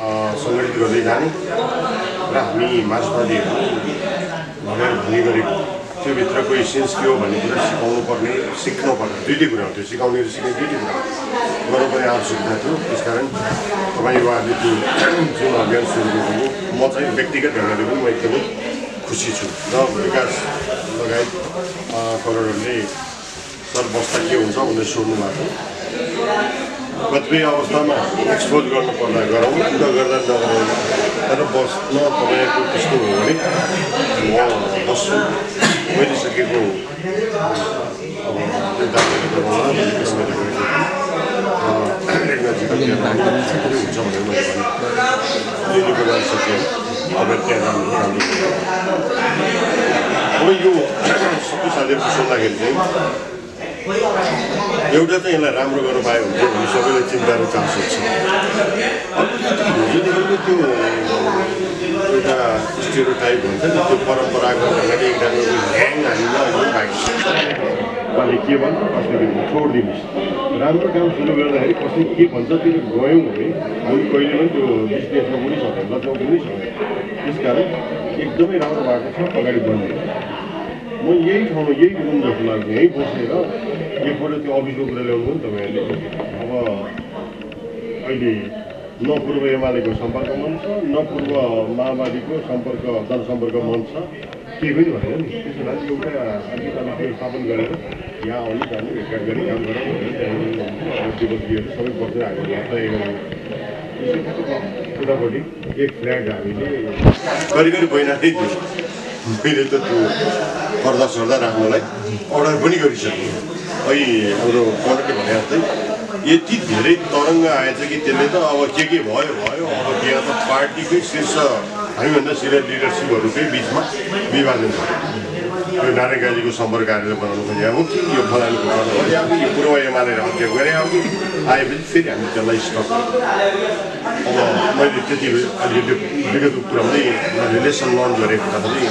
सङ्गठित गर्दै जाने र हामी मार्क्सवादीहरू भनेर भन्ने गरेको त्योभित्रको इसेन्स के हो भन्ने कुरा सिकाउनु पर्ने सिक्नु पर्ने दुईटै कुरा हो त्यो सिकाउने र सिक्ने दुईटै कुरा गर्नुपर्ने आवश्यकता थियो त्यसकारण तपाईँ युवाहरूले त्यो जुन अभियान सुरु गर्नुभयो म चाहिँ व्यक्तिगत ढङ्गले पनि म एकदमै खुसी छु र विकास लगायत करोडहरूले सर बस्दा के हुन्छ भनेर सोध्नु भएको कतिपय अवस्थामा एक्सपोज गर्नुपर्दा गरौँ नगर्दा नगरौँ तर बस्न तपाईँहरूको त्यस्तो हो भने म बस्छु मैले सकेको अब हुन्छ भनेर मैले भने प्रधान सचिव अब त्यहाँ राम्रो अब यो सबै साथीहरूको सोद्धाखेरि चाहिँ एउटा चाहिँ यसलाई राम्रो गर्नु पायो भने चाहिँ सबैलाई चिन्ता र चासो छ हिजोदेखिको त्यो एउटा स्टेरियोटाइप हुन्छ नि त्यो परम्परागत ढङ्गले एक ढङ्गको ह्याङ हामीले के भन्छ कसले छोडिदिनुहोस् राम्रो काम सुरु गर्दाखेरि कसले के भन्छ त्यो गयौँ भने हामी कहिले पनि त्यो बिजनेसमा पनि सक्दैन लजाउँ पनि सक्दैन त्यसकारण एकदमै राम्रो बाटो छ अगाडि बढ्ने म यही ठाउँमा यही रुम जस्तो लाग्छ यहीँ बसेर एकपल्ट त्यो अफिसको कुरा ल्याउनु पनि तपाईँहरूले अब अहिले न पूर्व एमालेको सम्पर्क मञ्च छ न पूर्व माओवादीको जनसम्पर्क मञ्च छ केही पनि भएन नि त्यसो भए एउटा त्यो स्थापन गरेर यहाँ आउनु जानु भेटघाट गरी काम गरौँ भनेर त्यहाँनिर सबै बसेर हामीले तय गर्नु उतापट्टि एक फ्ल्याग हामीले घरिघरि बहिनाले मैले त त्यो पर्दा सर्दा राख्नलाई अर्डर पनि गरिसकेँ अहिले हाम्रो कमेन्टले भने जस्तै यति धेरै तरङ्ग आएछ कि त्यसले त अब के भयो अब यहाँ त पार्टीकै शीर्ष हामीभन्दा सिनियर लिडरसिपहरूकै बिचमा विभाजन छ यो नारायण गाजीको सम्पर्क कार्यालय बनाउनु पनि अब कि यो फलानुको गरे अब यो पूर्व एमाले हत्या गरे अब कि आएपछि फेरि हामी त्यसलाई स्टप अब मैले त्यति अलिकति विगत कुरामै रिलेसन लन्च गरेको कुरा पनि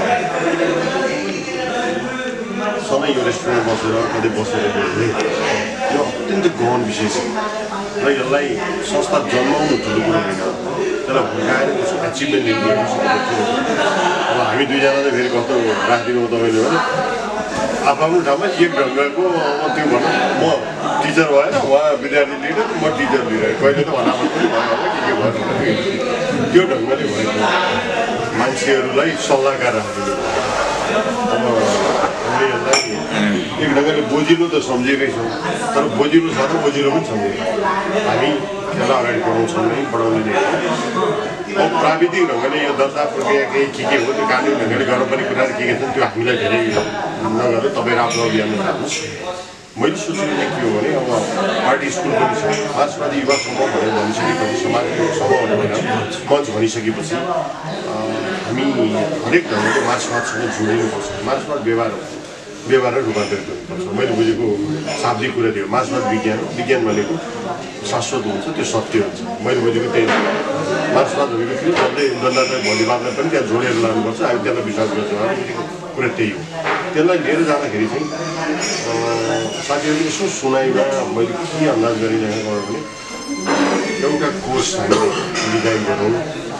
सधैँ यो रेस्टुरेन्ट बसेर कतै बसेर बोल्ने यो अत्यन्त गहन विषय छ र यसलाई संस्था जन्माउनु ठुलो कुरो होइन त्यसलाई हुर्काएर त्यसको एचिभमेन्ट लिनु अब हामी दुईजना चाहिँ फेरि कस्तो राखिदिनु तपाईँले भने आफ्नो ठाउँमा एक ढङ्गको त्यो भनौँ म टिचर भएर उहाँ विद्यार्थी लिडर म टिचर लिडर कहिले त भनाफट पनि भयो होला के भयो त्यो ढङ्गले भएको मान्छेहरूलाई सल्लाहकार राखिदिनु अब हामीले यसलाई एक ढङ्गले बोजिलो त सम्झेकै छौँ तर बोजिलो छ र बोजिलो पनि सम्झेको हामी त्यसलाई अगाडि बढाउँछौँ नै बढाउने नै अब प्राविधिक ढङ्गले यो दर्ता प्रक्रिया केही के हो त्यो कानुनी ढङ्गले गर्नुपर्ने कुराहरू के छन् त्यो हामीलाई धेरै नगरेर तपाईँ आफ्नो अभियानमा राख्नुहोस् मैले सोचेको चाहिँ के हो भने अब पार्टी स्कुल पनि छ मार्क्सवादी युवा समूह भनेर भनिसकेपछि समाजको समूह भनेर मञ्च भनिसकेपछि हामी हरेक ढङ्गले मार्क्सवादसँग जोडिनुपर्छ मार्क्सवाद व्यवहार रूपान्तरित गर्नुपर्छ मैले बुझेको शाब्दिक कुरा थियो मार्क्सवाद विज्ञान भनेको शाश्वत हुन्छ त्यो सत्य हुन्छ मैले बुझेको त्यही मार्क्सवाद भनेको थियो जसले जनतालाई भोलिबादलाई पनि त्यहाँ जोडेर लानुपर्छ हामी त्यसलाई विश्वास गर्छौँ बुझेको कुरा त्यही हो त्यसलाई लिएर जाँदाखेरि चाहिँ साथीहरूले यसो सुनाइमा मैले के अन्दाज गरिरहेको भने एउटा कोर्स हामीले डिजाइन गरौँ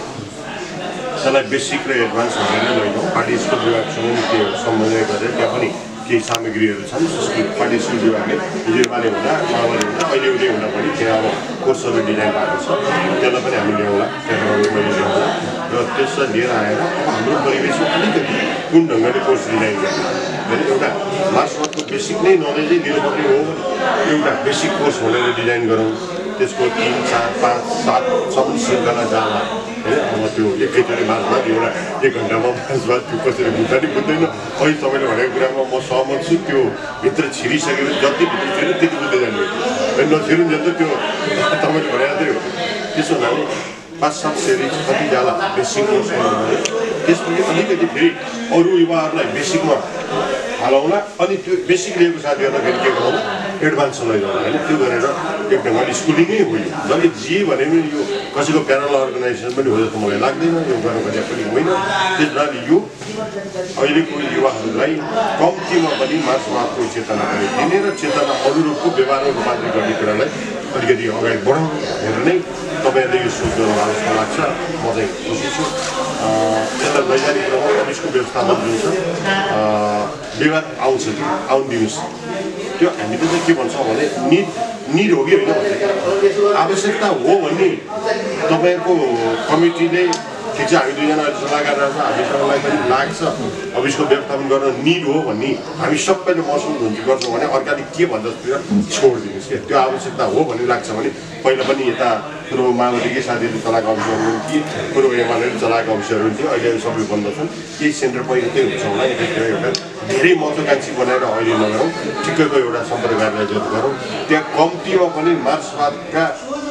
त्यसलाई बेसिक र एडभान्स भनेर लैजाउँ पार्टी स्कुल विभागसँग पनि त्यो समन्वय गरेर त्यहाँ पनि केही सामग्रीहरू छन् पार्टी स्कुल विभागले हिजो एमाले हुँदा माओवादी हुँदा अहिले उहिले हुँदा पनि त्यहाँ अब कोर्सहरू डिजाइन भएको छ त्यसलाई पनि हामी ल्याउँला त्यहाँबाट मैले ल्याउँला र त्यसलाई लिएर आएर हाम्रो परिवेशमा अलिकति कुन ढङ्गले कोर्स डिजाइन गर्ने होइन एउटा मार्क्सवादको बेसिक नै नलेजै दिनुपर्ने हो एउटा बेसिक कोर्स भनेर डिजाइन गरौँ त्यसको 3, 4, 5, 7 श्रृङ्खला जाला होइन अब त्यो एकैचोटि मार्क्सवाद एउटा 1 घन्टामा मार्क्सवाद त्यो कसरी बुझ्दा नि बुझ्दैन अहिले तपाईँले भनेको कुरामा म सहमत छु त्यो भित्र छिरिसकेपछि जति भित्र छिर्यो त्यति बुझ्दै जानु नछिरुन्जेल त त्यो तपाईँले भने जस्तै हो त्यसो हुनाले 5-7 सिरिज कति जाला बेसिक कोर्स भने त्यसपछि अलिकति फेरि अरू युवाहरूलाई बेसिकमा हालौँला अनि त्यो बेसिक लिएको साथीहरूलाई फेरि के गरौँ एडभान्स लैजाउँला होइन त्यो गरेर एक ढङ्गले स्कुलिङै हो यो जसले जे भने पनि यो कसैको प्यारल अर्गनाइजेसन पनि हो जस्तो मलाई लाग्दैन यो गर्नु खोजेको पनि होइन त्यस कारण यो अहिलेको युवाहरूलाई कम्तीमा पनि मार्क्सवादको चेतना पनि दिने र चेतना अनुरूपको व्यवहारमा रूपान्तरित गर्ने कुरालाई अलिकति अगाडि बढाउनु भनेर नै तपाईँहरूले यो सोच्नु होला जस्तो लाग्छ म चाहिँ खुसी छु यसलाई वैज्ञानिक क्रममा अफिसको व्यवस्थापन जुन छ विवाद आउँछ कि आउनु दिनुहोस् त्यो हामीले चाहिँ के भन्छौँ भने निड हो कि होइन भन्ने आवश्यकता हो भन्ने तपाईँको कमिटीले ठिक छ हामी दुईजना अहिले सल्लाह गरेर हामी सबैलाई पनि लाग्छ अफिसको व्यवस्थापन गर्न निड हो भन्ने हामी सबैले महसुस गर्छौँ भने अर्काले के भन्दछतिर छोडिदिनुहोस् क्या त्यो आवश्यकता हो भन्ने लाग्छ भने पहिला पनि यता कुरो माओवादीकै साथीहरूले चलाएको अफिसहरू हुन्थ्यो कुरो एमालेले चलाएको अफिसहरू हुन्थ्यो अहिले सबै बन्द छन् केही सेन्टर पहिला त्यही हुन्छ होला यतातिर एउटा धेरै महत्त्वकांक्षी बनाएर अहिले नगरौँ ठिक्कैको एउटा सम्पर्क कार्यालय गरौँ त्यहाँ कम्तीमा पनि मार्क्सवादका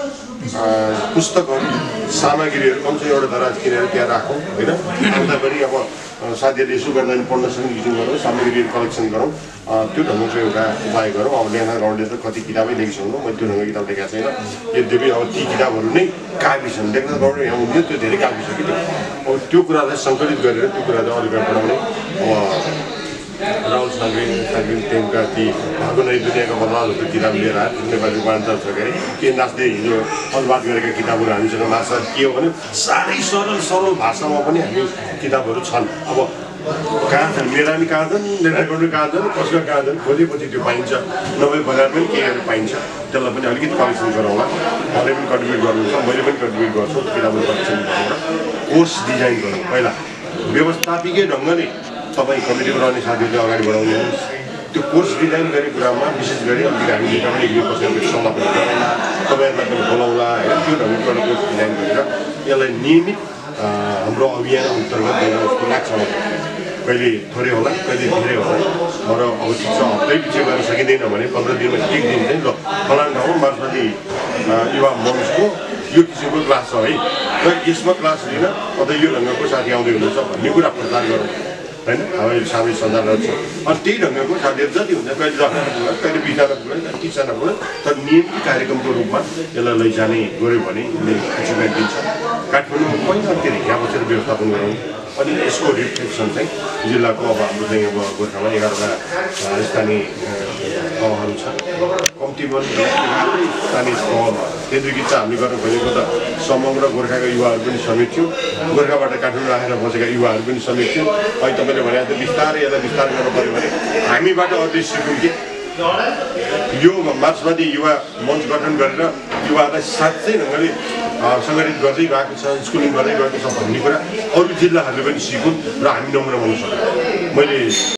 पुस्तकहरू सामग्रीहरू कम चाहिँ एउटा दराज किनेर त्यहाँ राखौँ होइन अन्त पनि अब साथीहरूले यसो गर्दा पनि पढ्न सक्ने किसिम गरौँ सामग्रीहरू कलेक्सन गरौँ त्यो ढङ्गको एउटा उपाय गरौँ अब लेखा गाउँले त कति किताबै लेखिसक्नु मैले त्यो ढङ्गको किताब लेखाएको छैन यद्यपि अब ती किताबहरू नै काफी छन् लेख्दा गाउँले यहाँ हुन्थ्यो त्यो धेरै काफी छ कि अब त्यो कुरालाई सङ्कलित गरेर त्यो कुरालाई अलिक बढाउने अब राहुल साङ्ग्री टेमका ती भएको नै दुनियाँको बदलाव जस्तो किताब लिएर आयो नेपाली रूपान्तर छ के के नाच्दै हिजो अनुवाद गरेका किताबहरू हामीसँग मार्क्सवाद के हो भने साह्रै सरल भाषामा पनि हामी किताबहरू छन् अब कहाँ छन् मेरा पनि कहाँ छन् लेखाकोहरू कहाँ छन् कसका कहाँ छन् खोजेपछि त्यो पाइन्छ नभए बजार पनि केहीहरू पाइन्छ त्यसलाई पनि अलिकति कलेक्सन गरौँला उहाँले पनि कन्ट्रिब्युट गर्नुहुन्छ मैले पनि कन्ट्रिब्युट गर्छु किताबहरू कलेक्सन गरेर कोर्स डिजाइन गरौँ पहिला व्यवस्थापिकै ढङ्गले तपाईँ कमिटीमा रहने साथीहरूले अगाडि बढाउनुहोस् त्यो कोर्स डिजाइन गर्ने कुरामा विशेष गरी अलिकति हामी पनि एक दुई सल्लाह पनि गरौँला तपाईँहरूलाई पनि बोलाउँला होइन त्यो ढङ्गको एउटा कोर्स डिजाइन गरेर यसलाई नियमित हाम्रो अभियान अन्तर्गत लिएर जस्तो लाग्छ कहिले थोरै होला कहिले धेरै होला तर अब ठिक छ हप्तै पछि गर्न सकिँदैन भने 15 दिनमा एक दिन चाहिँ ल फलान ठाउँमा मार्क्सवादी युवा मञ्चको यो किसिमको क्लास छ है र यसमा क्लास लिन अझ यो ढङ्गको साथी आउँदै हुनुहुन्छ भन्ने कुरा प्रचार गरौँ होइन अब साबै सञ्चालनहरू छ अनि त्यही ढङ्गको साथीहरू जति हुन्छ कहिले 10जना पुग्ला कहिले 20जना पुग्ला कहिले 30जना पुग्ला तर नियमित कार्यक्रमको रूपमा यसलाई लैजाने गऱ्यो भने एचिभमेन्ट दिन्छ काठमाडौँमा पहिला त्यो यहाँ बसेर व्यवस्थापन गरौँ अनि यसको रिफ्लेक्सन चाहिँ जिल्लाको अब हाम्रो चाहिँ अब गोर्खामा 11वटा स्थानीय तहहरू छ कम्तीमा स्थानीय तह केन्द्रीकृत चाहिँ हामीले गर्न खोजेको त समग्र गोर्खाका युवाहरू पनि समेत थियो गोर्खाबाट काठमाडौँ राखेर बसेका युवाहरू पनि समेत थियो अहिले तपाईँले भने जस्तो बिस्तारै यसलाई विस्तार गर्नु पऱ्यो भने हामीबाट अझै सिकौँ कि यो मार्क्सवादी युवा मञ्च गठन गरेर युवाहरूलाई साँच्चै ढङ्गले सङ्गठित गर्दै गएको छ स्कुलिङ गर्दै गएको छ भन्ने कुरा अरू जिल्लाहरूले पनि सिकुन् र हामी नमुना बनाउन सक्छौँ मैले